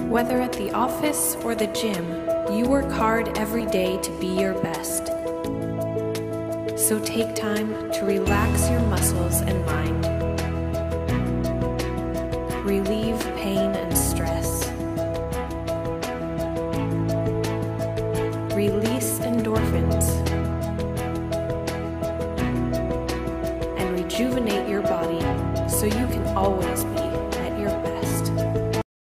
Whether at the office or the gym, you work hard every day to be your best. So take time to relax your muscles and mind. Relieve pain and stress. Release endorphins. And rejuvenate your body so you can always